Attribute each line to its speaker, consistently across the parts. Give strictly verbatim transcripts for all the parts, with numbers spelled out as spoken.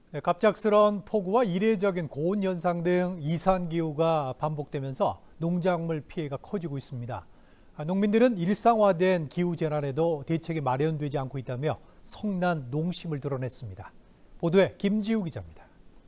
Speaker 1: 네, 갑작스러운 폭우와 이례적인 고온 현상 등 이산기후가 반복되면서 농작물 피해가 커지고 있습니다. 농민들은 일상화된 기후재난에도 대책이 마련되지 않고 있다며 성난 농심을 드러냈습니다. 보도에 김지우 기자입니다.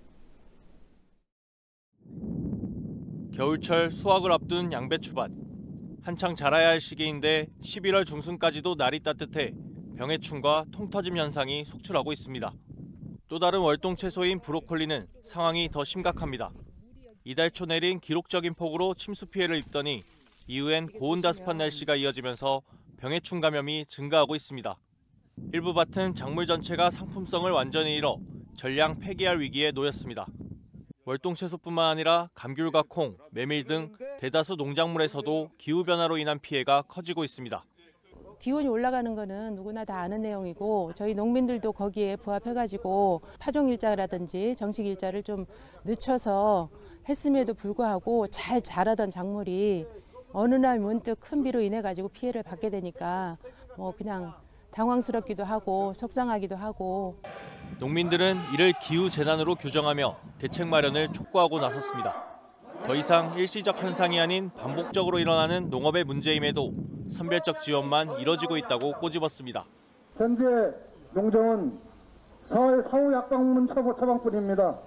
Speaker 2: 겨울철 수확을 앞둔 양배추밭. 한창 자라야 할 시기인데 십일월 중순까지도 날이 따뜻해 병해충과 통터짐 현상이 속출하고 있습니다. 또 다른 월동 채소인 브로콜리는 상황이 더 심각합니다. 이달 초 내린 기록적인 폭우로 침수 피해를 입더니 이후엔 고온다습한 날씨가 이어지면서 병해충 감염이 증가하고 있습니다. 일부 밭은 작물 전체가 상품성을 완전히 잃어 전량 폐기할 위기에 놓였습니다. 월동 채소뿐만 아니라 감귤과 콩, 메밀 등 대다수 농작물에서도 기후변화로 인한 피해가 커지고 있습니다.
Speaker 3: 기온이 올라가는 거는 누구나 다 아는 내용이고 저희 농민들도 거기에 부합해가지고 파종 일자라든지 정식 일자를 좀 늦춰서 했음에도 불구하고 잘 자라던 작물이 어느 날 문득 큰 비로 인해 가지고 피해를 받게 되니까 뭐 그냥 당황스럽기도 하고 속상하기도 하고.
Speaker 2: 농민들은 이를 기후재난으로 규정하며 대책 마련을 촉구하고 나섰습니다. 더 이상 일시적 현상이 아닌 반복적으로 일어나는 농업의 문제임에도 선별적 지원만 이뤄지고 있다고 꼬집었습니다.
Speaker 4: 현재 농정은 사후 약방문 처방뿐입니다.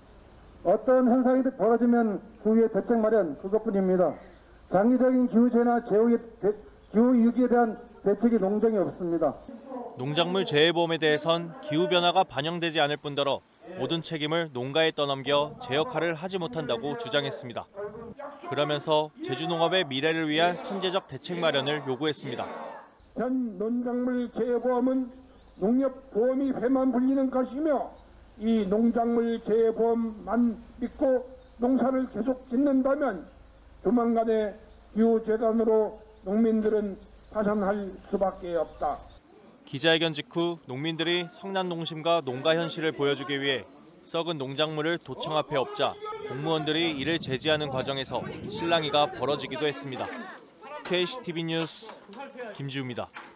Speaker 4: 어떤 현상이 벌어지면 그 위에 대책 마련 그것뿐입니다. 장기적인 기후재난, 기후위기에 대한 대책이 농정에 없습니다.
Speaker 2: 농작물 재해보험에 대해선 기후변화가 반영되지 않을 뿐더러 모든 책임을 농가에 떠넘겨 제 역할을 하지 못한다고 주장했습니다. 그러면서 제주농업의 미래를 위한 선제적 대책 마련을 요구했습니다.
Speaker 4: 현 농작물 재해보험은 농협보험이 회만 불리는 것이며 이 농작물 재해보험만 믿고 농사를 계속 짓는다면 조만간에 기후재난으로 농민들은 파산할 수밖에 없다.
Speaker 2: 기자회견 직후 농민들이 성난농심과 농가 현실을 보여주기 위해 썩은 농작물을 도청 앞에 엎자 공무원들이 이를 제지하는 과정에서 실랑이가 벌어지기도 했습니다. 케이씨티비 뉴스 김지우입니다.